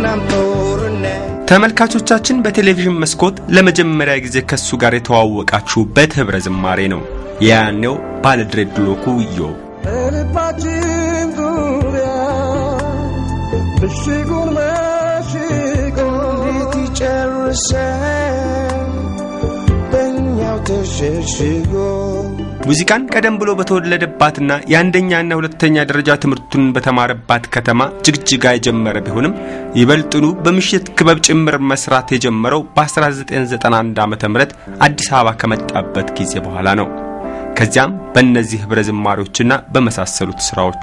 ተመልካቾቻችን በቴሌቪዥን መስኮት ለመጀመሪያ ጊዜ ከሱ ጋር የተዋወቃችሁበት ህብረ ዝማሬ ነው ያኔው ባለድሬድሎኩ ኢዮብ ልባችን ዙሪያ ብሽጉን መሽጎ እንዲጨርሰ በእኛው ተሸሽጎ ሙዚቃን ቀደም ብሎ በተወለደባትና የአንደኛና ሁለተኛ ደረጃ ትምህርቱን በተማረባት ከተማ ጅግጅጋ የጀመረ ቢሆንም ይበልጥኑ በምሽት ክበብ ጭምር መስራት የጀመረው በ1991 ዓመተ ምህረት አዲስ አበባ ከመጣበት ጊዜ በኋላ ነው ከዚያም በእነዚህ ህብረ ዝማሬዎችና በመሳሰሉት ስራዎቹ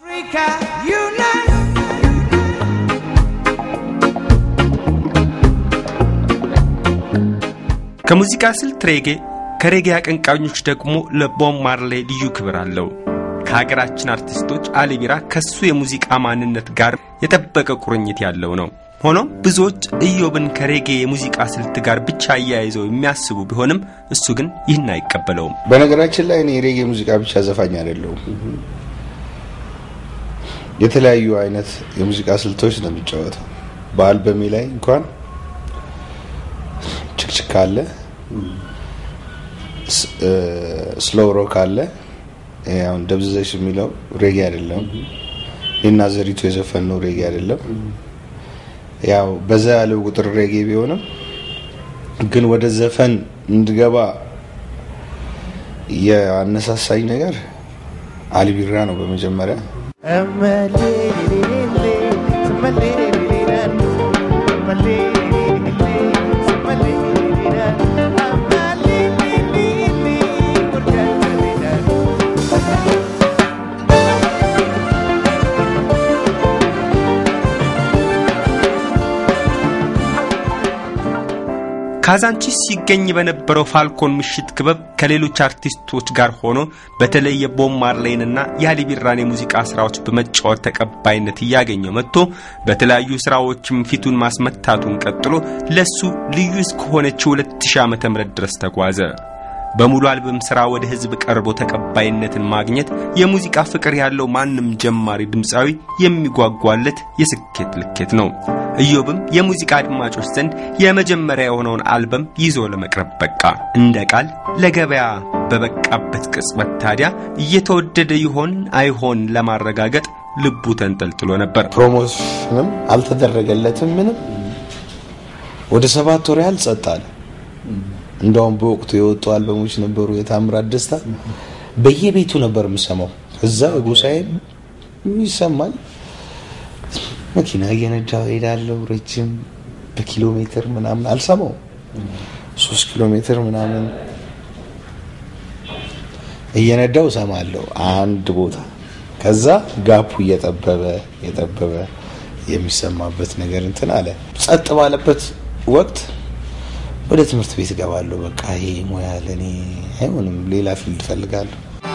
ከሙዚቃ ስልት ሬጌ ከሬጌ አቀንቃኞች ደግሞ ለቦብ ማርሌ ልዩ ክብር አለው ከሀገራችን አርቲስቶች አሊቢራ ከሱ የሙዚቃ ማንነት ጋር የጠበቀ ቁርኝት ያለው ነው ሆኖም ብዙዎች ኢዮብን ከሬጌ የሙዚቃ ስልት ጋር ብቻ ያያይዘው የሚያስቡ ቢሆንም እሱ ግን ይህን አይቀበለውም በነገራችን ላይ እኔ ሬጌ ሙዚቃ ብቻ ዘፋኝ አይደለሁም የተለያዩ አይነት የሙዚቃ ስልቶች ነው የሚጫወተው በአልበሜ ላይ እንኳን ችክችክ አለ ስሎው ሮክ አለ ያው ደብዘሽ የሚለው ሬጌ አይደለም እና ዘሪቱ የዘፈነው ሬጌ አይደለም ያው በዛ ያለው ቁጥር ሬጌ ቢሆንም ግን ወደ ዘፈን እንድገባ ያነሳሳኝ ነገር አሊቢራ ነው በመጀመሪያ ካዛንቺስ ሲገኝ በነበረው ፋልኮን ምሽት ክበብ ከሌሎች አርቲስቶች ጋር ሆኖ በተለይ የቦብ ማርሌንና የአሊቢራን ሙዚቃ ስራዎች በመጫወት ተቀባይነት ያገኘው መጥቶ በተለያዩ ስራዎችም ፊቱን ማስመታቱን ቀጥሎ ለሱ ልዩ እስከሆነችው 2000 ዓመተ ምህረት ድረስ ተጓዘ በሙሉ አልበም ስራ ወደ ህዝብ ቀርቦ ተቀባይነትን ማግኘት የሙዚቃ ፍቅር ያለው ማንንም ጀማሪ ድምጻዊ የሚጓጓለት የስኬት ልኬት ነው ኢዮብም የሙዚቃ አድማጮች ዘንድ የመጀመሪያ የሆነውን አልበም ይዞ ለመቅረብ በቃ እንደ ቃል ለገበያ በበቃበት ቅጽበት ታዲያ እየተወደደ ይሆን አይሆን ለማረጋገጥ ልቡ ተንጠልጥሎ ነበር ፕሮሞሽንም አልተደረገለትም ምንም ወደ 7 ወር ያህል ጸጣለ እንደውም በወቅቱ የወጡ አልበሞች ነበሩ የታምራት ደስታ በየቤቱ ነበር የምሰማው እዛ ጎሳዬ ይሰማል መኪና እየነዳው ሄዳለው ረጅም በኪሎ ሜትር ምናምን አልሰማው 3 ኪሎ ሜትር ምናምን እየነዳው ሰማለው አንድ ቦታ ከዛ ጋፑ እየጠበበ የሚሰማበት ነገር እንትን አለ ጸጥ ባለበት ወቅት ወደ ትምህርት ቤት ገባለሁ በቃ ይሄ ሞያ ለኔ አይሆንም ሌላ ፊልድ ፈልጋለሁ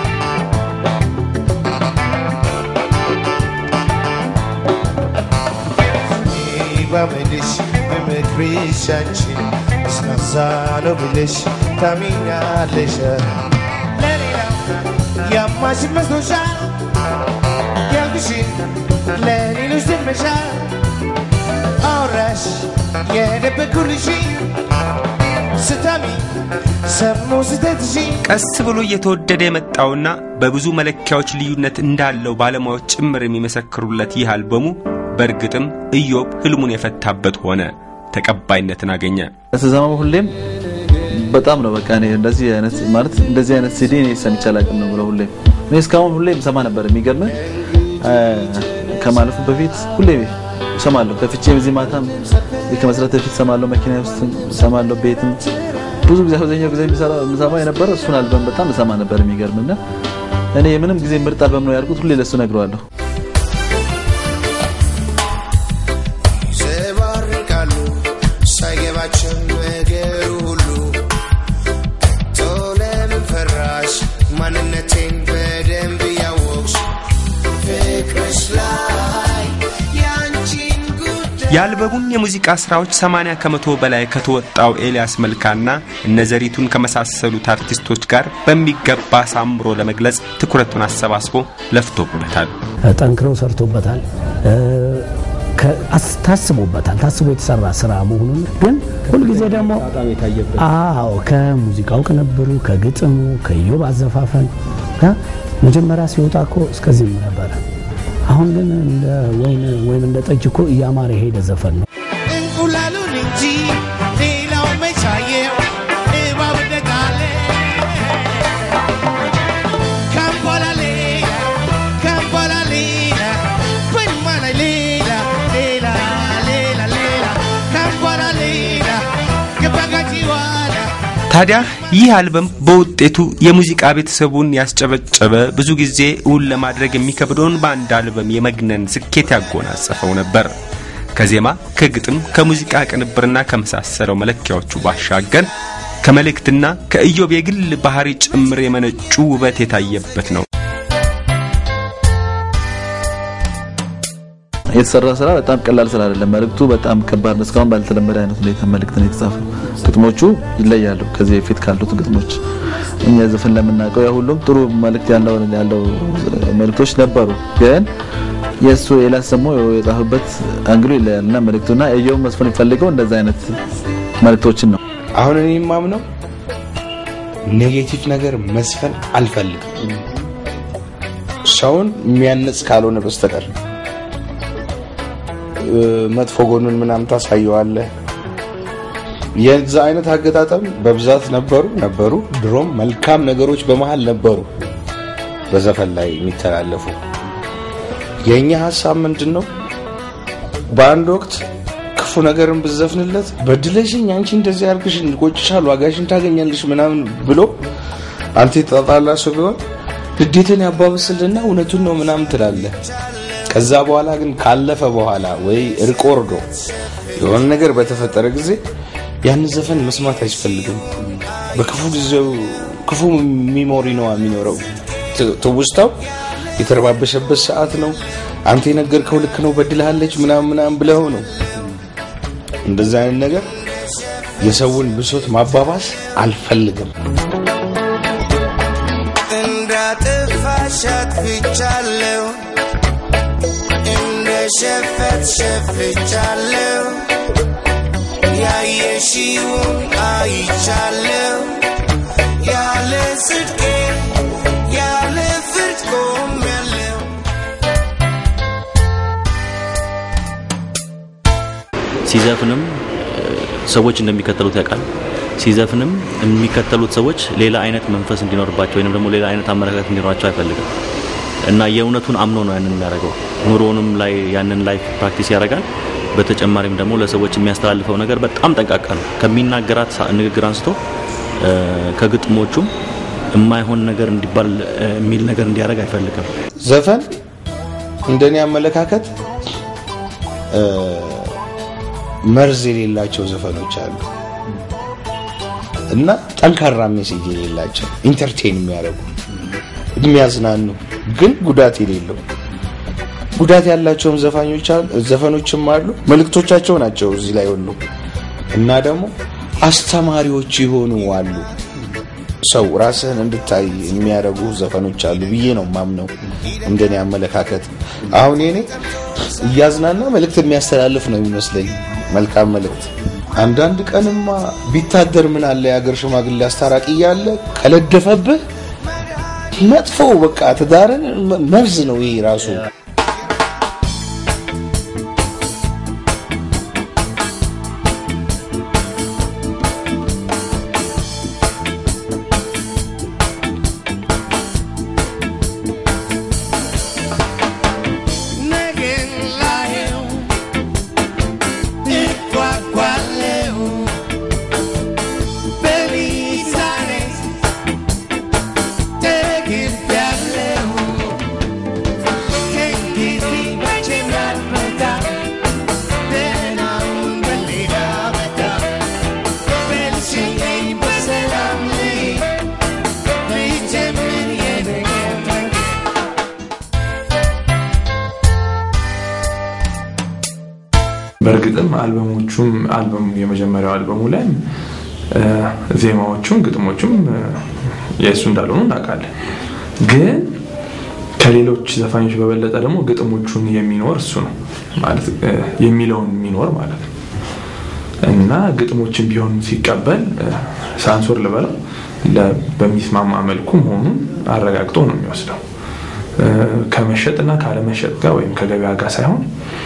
በመድሽ በመክሪሻንቺ ስናዛሎ ብለሽ ታሚኛለሽ ለሌላ ያማሽ መስሎሻል ያልኩሽ ለሌሎች ደመሻል አውራሽ የደበኩልሽ ስታሚ ሰሙ ስተትሽ ቀስ ብሎ እየተወደደ የመጣውና በብዙ መለኪያዎች ልዩነት እንዳለው ባለሙያዎች ጭምር የሚመሰክሩለት ይህ አልበሙ በርግጥም ኢዮብ ህልሙን የፈታበት ሆነ ተቀባይነትን አገኘ ተዛማው ሁሌም በጣም ነው በቃ እኔ እንደዚህ አይነት ማለት እንደዚህ አይነት ሲዲ እኔ ሰምቻላቅም ነው ብለው ሁሌም እኔ እስካሁን ሁሌም ሰማ ነበር የሚገርም ከማለፉ በፊት ሁሌም ሰማለሁ ከፍቼ በዚህ ማታም ከመስራት በፊት ሰማለሁ መኪና ውስጥ ሰማለሁ ቤትም ብዙ ጊዜ አብዛኛው ጊዜ የሚሰማ የነበረ እሱን አልበም በጣም ሰማ ነበር የሚገርምና እኔ ምንም ጊዜ ምርጥ አልበም ነው ያልኩት ሁሌ ለሱ ነግረዋለሁ የአልበሙን የሙዚቃ ስራዎች 80 ከመቶ በላይ ከተወጣው ኤልያስ መልካና እነዘሪቱን ከመሳሰሉት አርቲስቶች ጋር በሚገባ ሳምሮ ለመግለጽ ትኩረቱን አሰባስቦ ለፍቶበታል ጠንክሮ ሰርቶበታል ታስቦ የተሰራ ስራ መሆኑን ግን ሁሉ ጊዜ ደግሞ ከሙዚቃው ከነበሩ ከግጥሙ ከዮብ አዘፋፈን መጀመሪያ ሲወጣኮ እስከዚህ ነበር አሁን ግን እንደ ወይን እንደ ጠጅኮ ያማረ ሄደ ዘፈን ነው እንቁላሉን እንጂ ሌላው መቻየው እባብ ደጋለ ካምባላሌ በማና ሌላ ካምባላሌ ገባጋጂዋላ ታዲያ ይህ አልበም በውጤቱ የሙዚቃ ቤተሰቡን ያስጨበጨበ ብዙ ጊዜ እውን ለማድረግ የሚከብደውን በአንድ አልበም የመግነን ስኬት ያጎናጸፈው ነበር ከዜማ ከግጥም ከሙዚቃ ቅንብርና ከመሳሰለው መለኪያዎቹ ባሻገር ከመልእክትና ከኢዮብ የግል ባህሪ ጭምር የመነጩ ውበት የታየበት ነው የተሰራ ስራ በጣም ቀላል ስራ አይደለም መልእክቱ በጣም ከባድ ነው እስካሁን ባልተለመደ አይነት ሁኔታ መልእክት ነው የተጻፈው ግጥሞቹ ይለያሉ ከዚህ በፊት ካሉት ግጥሞች እኛ ዘፈን ለምናቀው ያ ሁሉም ጥሩ መልእክት ያለው መልእክቶች ነበሩ ግን የሱ ኤላስሞ የጻፈበት አንግሉ ይለያልና መልእክቱና እየው መስፈን ይፈልገው እንደዛ አይነት መልእክቶችን ነው አሁን እኔ ማምነው ኔጌቲቭ ነገር መስፈን አልፈልግም ሰውን የሚያነጽ ካልሆነ በስተቀር መጥፎ ጎኑን ምናምን ታሳየዋለ የዛ አይነት አገጣጣም በብዛት ነበሩ ድሮም መልካም ነገሮች በመሃል ነበሩ በዘፈን ላይ የሚተላለፉ የኛ ሐሳብ ምንድነው በአንድ ወቅት ክፉ ነገርን በዘፍንለት በድለሽኝ አንቺ እንደዚህ አርግሽ እንቆጭሻል ዋጋሽን ታገኛለሽ ምናምን ብሎ አንተ ተጣጣላ ሰው ቢሆን ግዴታን ያባብስልና እውነቱን ነው ምናምን ትላለህ ከዛ በኋላ ግን ካለፈ በኋላ ወይ እርቆርዶ የሆነ ነገር በተፈጠረ ጊዜ ያን ዘፈን መስማት አይፈልግም በክፉ ጊዜው ክፉ ሚሞሪ ነው የሚኖረው ተውስታው የተረባበሸበት ሰዓት ነው አንተ የነገርከው ልክ ነው በድልሃለች ምናምን ብለው ነው እንደዛ አይነት ነገር የሰውን ብሶት ማባባስ አልፈልግም እንዳጥፋሻት ብቻለው ሸፍቻለው ያየሽውን አይቻለው ያለ ጽድቅ ያለ ፍርድ ቆሜያለው ሲዘፍንም ሰዎች እንደሚከተሉት ያውቃል ሲዘፍንም የሚከተሉት ሰዎች ሌላ አይነት መንፈስ እንዲኖርባቸው ወይንም ደግሞ ሌላ አይነት አመለካከት እንዲኖራቸው አይፈልግም እና የእውነቱን አምኖ ነው ያንን የሚያደርገው ኑሮውንም ላይ ያንን ላይፍ ፕራክቲስ ያደርጋል በተጨማሪም ደግሞ ለሰዎች የሚያስተላልፈው ነገር በጣም ጠንቃቃ ነው ከሚናገራት ንግግር አንስቶ ከግጥሞቹም የማይሆን ነገር እንዲባል የሚል ነገር እንዲያደርግ አይፈልግም ዘፈን እንደኔ አመለካከት መርዝ የሌላቸው ዘፈኖች አሉ እና ጠንካራ ሜሴጅ የሌላቸው ኢንተርቴይን የሚያደርጉ የሚያዝናኑ ግን ጉዳት የሌለው ጉዳት ያላቸው ዘፈኖችም አሉ መልእክቶቻቸው ናቸው እዚህ ላይ ሁሉ እና ደግሞ አስተማሪዎች ይሆኑ አሉ ሰው ራስህን እንድታይ የሚያደርጉ ዘፈኖች አሉ ብዬ ነው ማምነው እንደኔ አመለካከት አሁን እኔ ያዝናና መልእክት የሚያስተላልፍ ነው የሚመስለኝ መልካም መልእክት አንዳንድ ቀንማ ቢታደር ምን አለ ያገር ሽማግሌ አስተራቂ ያለ ከለደፈብህ መጥፎ በቃ ተዳረን መርዝ ነው ይሄ ራሱ በርግጥም አልበሙ የመጀመሪያው አልበሙ ላይ ዜማዎቹም ግጥሞቹም የሱ እንዳልሆኑ እናውቃለን ግን ከሌሎች ዘፋኞች በበለጠ ደግሞ ግጥሞቹን የሚኖር እሱ ነው ማለት የሚለውን የሚኖር ማለት ነው እና ግጥሞችን ቢሆን ሲቀበል ሳንሱር ለበለው በሚስማማ መልኩ መሆኑን አረጋግጦ ነው የሚወስደው ከመሸጥና ካለመሸጥ ጋር ወይም ከገበያ ጋር ሳይሆን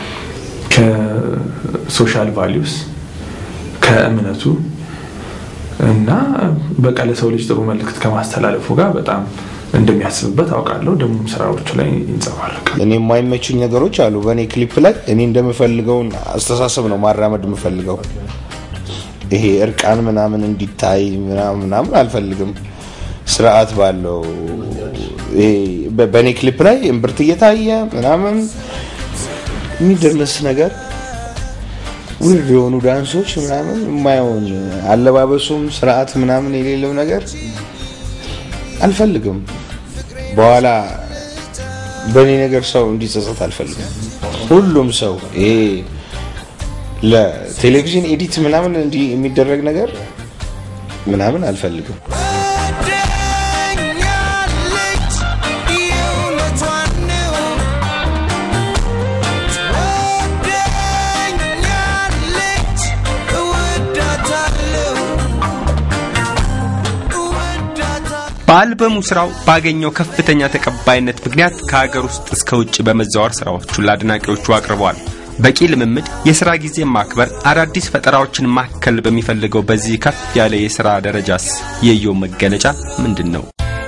ከሶሻል ቫልዩስ ከእምነቱ እና በቃለ ሰው ልጅ ጥሩ መልእክት ከማስተላለፉ ጋር በጣም እንደሚያስብበት አውቃለሁ ደግሞ ስራዎቹ ላይ ይንጸባረቃል እኔ የማይመቹኝ ነገሮች አሉ በእኔ ክሊፕ ላይ እኔ እንደምፈልገው አስተሳሰብ ነው ማራመድ የምፈልገው ይሄ እርቃን ምናምን እንዲታይ ምናምን አልፈልግም ስርዓት ባለው ይሄ በእኔ ክሊፕ ላይ እምብርት እየታየ ምናምን የሚደርስ ነገር ውድ የሆኑ ዳንሶች ምናምን የማይሆን አለባበሱም ስርዓት ምናምን የሌለው ነገር አልፈልግም በኋላ በእኔ ነገር ሰው እንዲጸጸት አልፈልግም ሁሉም ሰው ይሄ ለቴሌቪዥን ኤዲት ምናምን እንዲ የሚደረግ ነገር ምናምን አልፈልግም በአልበሙ ስራው ባገኘው ከፍተኛ ተቀባይነት ምክንያት ከሀገር ውስጥ እስከ ውጭ በመዛወር ስራዎቹን ለአድናቂዎቹ አቅርበዋል በቂ ልምምድ የሥራ ጊዜ ማክበር አዳዲስ ፈጠራዎችን ማከል በሚፈልገው በዚህ ከፍ ያለ የሥራ ደረጃስ የየው መገለጫ ምንድነው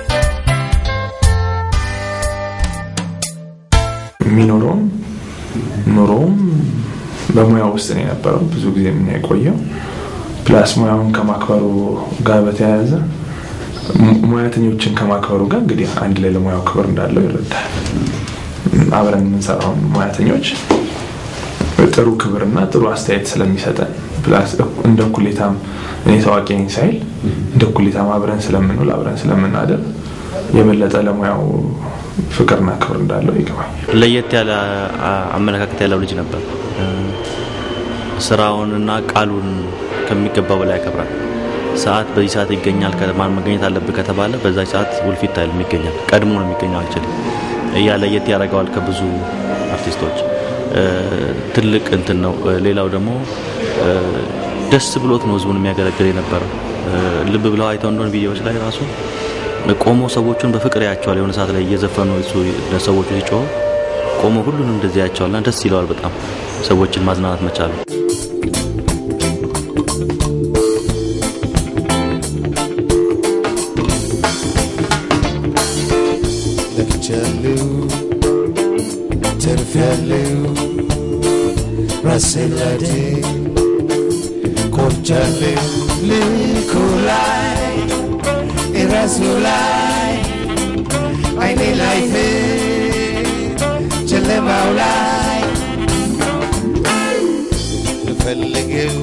ኑሮም በሙያው ውስጥ ነው የነበረው ብዙ ጊዜ ምን ያቆየው ፕላስ ሙያውን ከማክበሩ ጋር በተያያዘ ሙያተኞችን ከማክበሩ ጋር እንግዲህ አንድ ላይ ለሙያው ክብር እንዳለው ይረዳል አብረን የምንሰራው ሙያተኞች ጥሩ ክብርና ጥሩ አስተያየት ስለሚሰጠን ፕላስ እንደ ኩሌታም እኔ ታዋቂ ነኝ ሳይል እንደ ኩሌታም አብረን ስለምንውል አብረን ስለምናደር የበለጠ ለሙያው ፍቅርና ክብር እንዳለው ይገባኛል ለየት ያለ አመለካከት ያለው ልጅ ነበር ስራውንና ቃሉን ከሚገባው በላይ ያከብራል ሰዓት በዚህ ሰዓት ይገኛል ከማን መገኘት አለበት ከተባለ በዛ ሰዓት ውልፊት አይል የሚገኛል ቀድሞ ነው የሚገኛው አክቹሊ ለየት ያደርገዋል ከብዙ አርቲስቶች ትልቅ እንትን ነው ሌላው ደግሞ ደስ ብሎት ነው ህዝቡን የሚያገለግል የነበረው ልብ ብለው አይተው እንደሆነ ቪዲዮዎች ላይ ራሱ ቆሞ ሰዎችን በፍቅር ያያቸዋል የሆነ ሰዓት ላይ እየዘፈኑ እሱ ለሰዎቹ ሲጮህ ቆሞ ሁሉንም እንደዚህ ያያቸዋልና ደስ ይለዋል በጣም ሰዎችን ማዝናናት መቻሉ Raselade Korchale Likulai Irasulai Aine life Chale maulai Nfellegeu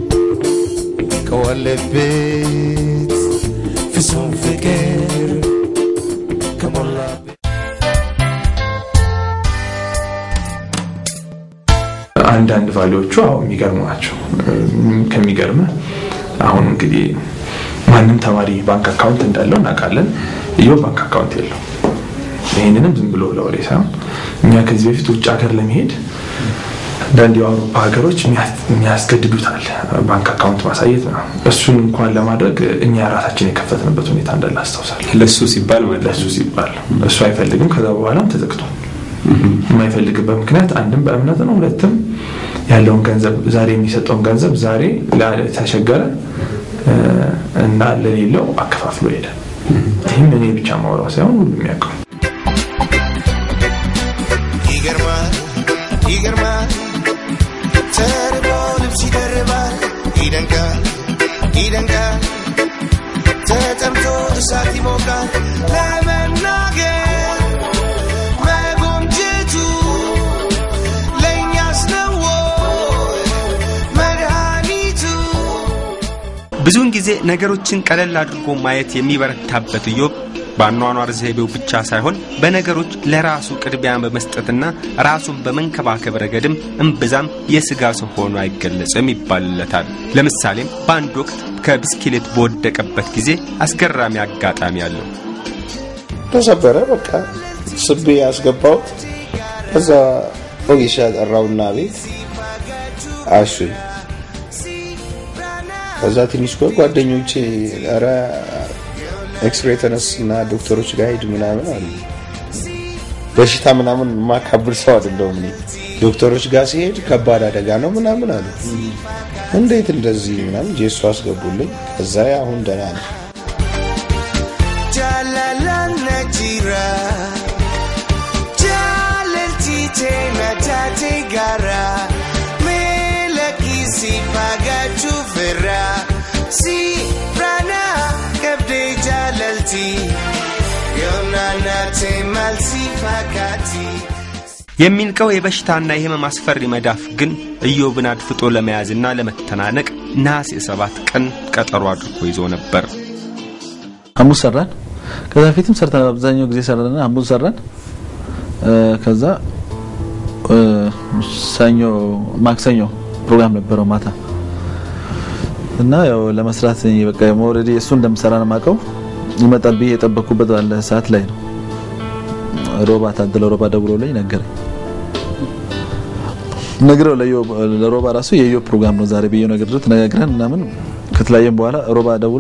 Kawalebet Fisum fikir Kamolla አንዳንድ ቫልዩዎቹ የሚገርሙ ናቸው ከሚገርም አሁን እንግዲህ ማንንም ተማሪ ባንክ አካውንት እንዳለው እናውቃለን ይሄው ባንክ አካውንት የለው ይሄንንም ዝም ብሎ ለወሬ ሳይሆን እኛ ከዚህ በፊት ውጭ ሀገር ለመሄድ አንዳንድ የአውሮፓ ሀገሮች የሚያስገድዱታል ባንክ አካውንት ማሳየት ነው እሱን እንኳን ለማድረግ እኛ ራሳችን የከፈትንበት ሁኔታ እንዳለ አስተውሳለሁ ለሱ ሲባል እሱ አይፈልግም ከዛ በኋላም ተዘግቷል የማይፈልግበት ምክንያት አንድም በእምነት ነው ሁለትም ያለውን ገንዘብ ዛሬ የሚሰጠውን ገንዘብ ዛሬ ለተቸገረ እና ለሌለው አከፋፍሎ ይሄዳል ይሄን እኔ ብቻ ማውራው ሳይሆን ሁሉም ያውቃል ይገርማል ተርቦልም ሲደርባል ይደንቃል ተጠምቶ እሳት ይሞቃል ለመናገር ብዙውን ጊዜ ነገሮችን ቀለል አድርጎ ማየት የሚበረታበት ኢዮብ በአኗኗር ዘይቤው ብቻ ሳይሆን በነገሮች ለራሱ ቅድሚያ በመስጠትና ራሱን በመንከባከብ ረገድም እንብዛም የስጋ ሰው ሆኖ አይገለጽም ይባልለታል ለምሳሌም በአንድ ወቅት ከብስክሌት በወደቀበት ጊዜ አስገራሚ አጋጣሚ አለው ተሰበረ በቃ ስቤ ያስገባሁት ከዛ ኦጌሻ ጠራውና ቤት አሹ ከዛ ትንሽ ጓደኞቼ አረ ኤክስሬይ ተነስና ዶክተሮች ጋር ሄድ ምናምን አሉ በሽታ ምናምን ማካብር ሰው አይደለም ዶክተሮች ጋር ሲሄድ ከባድ አደጋ ነው ምናምን አሉ እንዴት እንደዚህ ምናምን ጄሱ አስገቡልኝ ከዛ አሁን ደህና ነኝ ጃላላና ጂራ ጃለልቲ ተናታቴ ጋራ ሜለኪሲ ፓጋቹ ፍራ ሲ ብራና ከብዴ ጃለልቲ ዮናናቴ ማልሲ ፓጋቲ የሚንቀው የበሽታና የህመም አስፈሪ መዳፍ ግን ኢዮብን አድፍጦ ለመያዝና ለመተናነቅ ነሐሴ 7 ቀን ቀጠሮ አድርጎ ይዞ ነበር ሐሙስ ሰራን ከዛ ፊትም ሰርተን አብዛኛው ጊዜ ሰራንና ሐሙስ ሰራን ከዛ ሰኞ ማክሰኞ ፕሮግራም ነበረው ማታ እና ያው ለመስራት በቃ ኦሬዲ እሱ እንደምሰራ ነው ማቀው ይመጣል ብዬ የጠበቅኩበት ባለ ሰዓት ላይ ነው ሮባ ታደለው ሮባ ደውሎልኝ ነገረኝ ነግረው ለሮባ ራሱ የዮ ፕሮግራም ነው ዛሬ በየው ነገር ተነጋግረን ምናምን ከተለያየን በኋላ ሮባ ደውሎ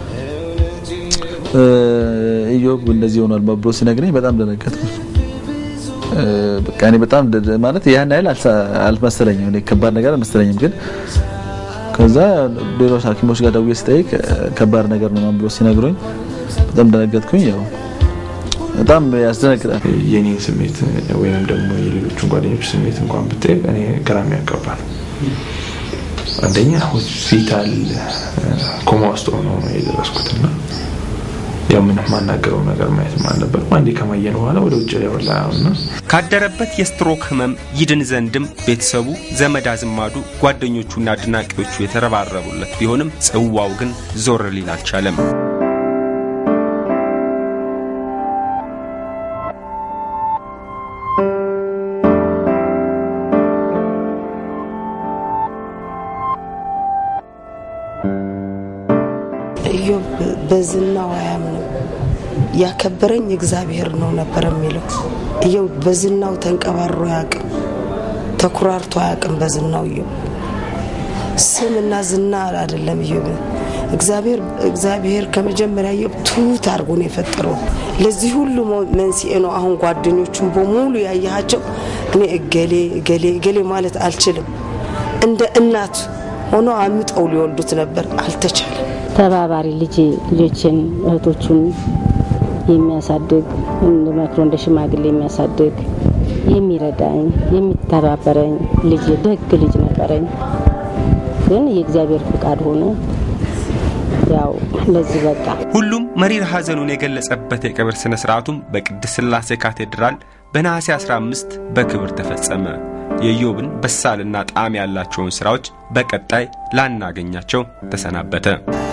ኢዮብ እንደዚህ ሆኗል ብሎ ሲነግረኝ በጣም ደነገጥኩ በቃ እኔ በጣም ማለት ያን አይል አልመሰለኝም እኔ ከባድ ነገር አልመሰለኝም ግን ከዛ ዶክተር ሐኪሞች ጋር ደውዬ ስጠይቅ ከባድ ነገር ነው ብሎ ሲነግሩኝ በጣም ደነገጥኩኝ ያው በጣም ያስደነግጣል የኔን ስሜት ወይንም ደግሞ የሌሎቹን ጓደኞች ስሜት እንኳን ብታይ እኔ ግራም ያቀባል አንደኛ ሆስፒታል ኮማ ውስጥ ነው የደረስኩትና ያው ምንም ማናገረው ነገር ማለት ነበር አንዴ ከማየን በኋላ ወደ ውጭ ያወላውና ካደረበት የስትሮክ ህመም ይድን ዘንድም ቤተሰቡ ዘመድ አዝማዱ ጓደኞቹና አድናቂዎቹ የተረባረቡለት ቢሆንም ጽዋው ግን ዞር ሊል አልቻለም ኢዮብ በዝናው አያምንም ያከበረኝ እግዚአብሔር ነው ነበር የሚለው ኢዮብ በዝናው ተንቀባሮ ያቀም ተኩራርቶ ያቀም በዝናው ኢዮብ ስምና ዝና አይደለም ኢዮብ እግዚአብሔር ከመጀመሪያ ኢዮብ ትሁት አድርጎ ነው የፈጠረው ለዚህ ሁሉ መንስኤ ነው አሁን ጓደኞቹን በሙሉ ያያቸው እኔ እገሌ ማለት አልችልም እንደ እናት ሆኖ አምጠው ሊወልዱት ነበር አልተቻለም ተባባሪ ልጆችን እህቶቹን የሚያሳድግ እንደማክሮ እንደ ሽማግሌ የሚያሳድግ የሚረዳኝ የሚተባበረኝ ልጅ ደግ ልጅ ነበረኝ ግን የእግዚአብሔር ፍቃድ ሆነ ያው ለዚህ በቃ ሁሉም መሪር ሐዘኑን የገለጸበት የቀብር ስነ ስርዓቱም በቅድስት ሥላሴ ካቴድራል በነሐሴ 15 በክብር ተፈጸመ የኢዮብን በሳልና ጣዕም ያላቸውን ስራዎች በቀጣይ ላናገኛቸው ተሰናበተ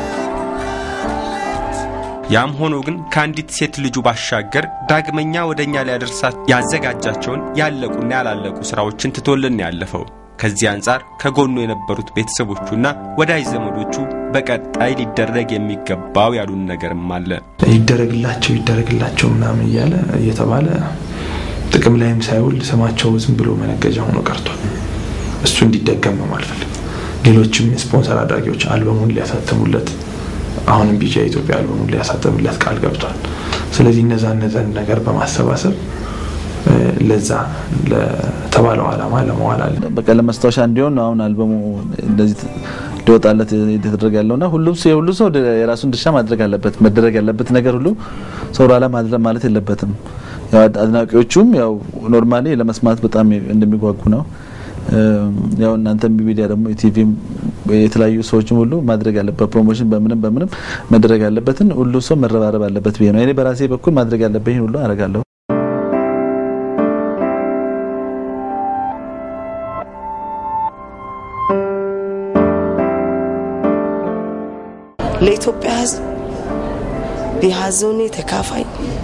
ያም ሆኖ ግን ካንዲት ሴት ልጁ ባሻገር ዳግመኛ ወደኛ ሊያደርሳት ያዘጋጃቸውን ያለቁና ያላለቁ ስራዎችን ትቶልን ያለፈው ከዚህ አንፃር ከጎኑ የነበሩት ቤተሰቦቹና ወዳጅ ዘመዶቹ በቀጣይ ሊደረግ የሚገባው ያሉን ነገርም አለ ይደረግላቸው ምናምን ያለ እየተባለ ጥቅም ላይም ሳይውል ስማቸው ዝም ብሎ መነገጃ ሆኖ ቀርቷል እሱ እንዲደገም ነው ማለት ሌሎችም ስፖንሰር አድራጊዎች አልበሙን ሊያሳተሙለት አሁንም ቢጫ ኢትዮጵያ አልበሙን ሊያሳተሙለት ቃል ገብቷል ስለዚህ እነዛን ነገር በማሰባሰብ ለዛ ለተባለው ዓላማ ለማዋል በቃ ለማስታወሻ እንዲሆን አሁን አልበሙ እንደዚህ ሊወጣለት የተደረገ ያለውና ሁሉ ሰው የራሱን ድርሻ ማድረግ ያለበት ነገር ሁሉ ሰው ራላ ማድረግ ማለት የለበትም ያው አድናቂዎቹም ያው ኖርማሊ ለመስማት በጣም እንደሚጓጉ ነው ያው እናንተም ቢቢዲያ ደግሞ ቲቪም የተለያዩ ሰዎችም ሁሉ ማድረግ ያለበት ፕሮሞሽን በምንም ማድረግ ያለበትን ሁሉ ሰው መረባረብ አለበት ቢሆን እኔ በራሴ በኩል ማድረግ ያለብኝ ሁሉ አረጋለሁ ለኢትዮጵያ ሕዝብ ቢያዘውኔ ተካፋይ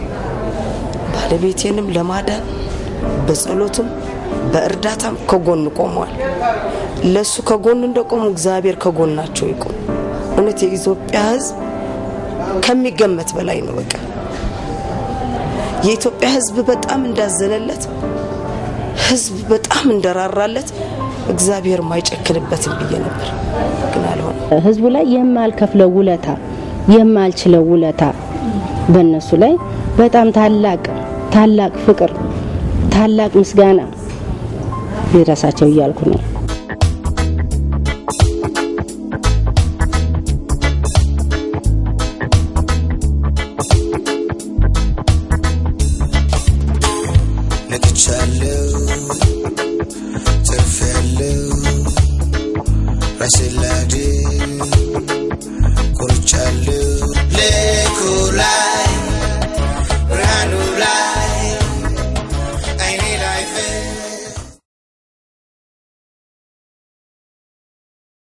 ባለቤቴንም ለማዳን በጸሎቱም በእርዳታም ከጎን ቆሟል ለሱ ከጎን እንደቆሙ እግዚአብሔር ከጎናቸው ይቆም እውነት የኢትዮጵያ ሕዝብ ከሚገመት በላይ ነው በቃ የኢትዮጵያ ህዝብ በጣም እንዳዘነለት ህዝብ በጣም እንደራራለት እግዚአብሔር ማይጨክንበት ብዬ ነበር ግን አልሆነ ህዝቡ ላይ የማልከፍለው ውለታ የማልችለው ውለታ በእነሱ ላይ በጣም ታላቅ ፍቅር ታላቅ ምስጋና ይድረሳቸው እያልኩ ነው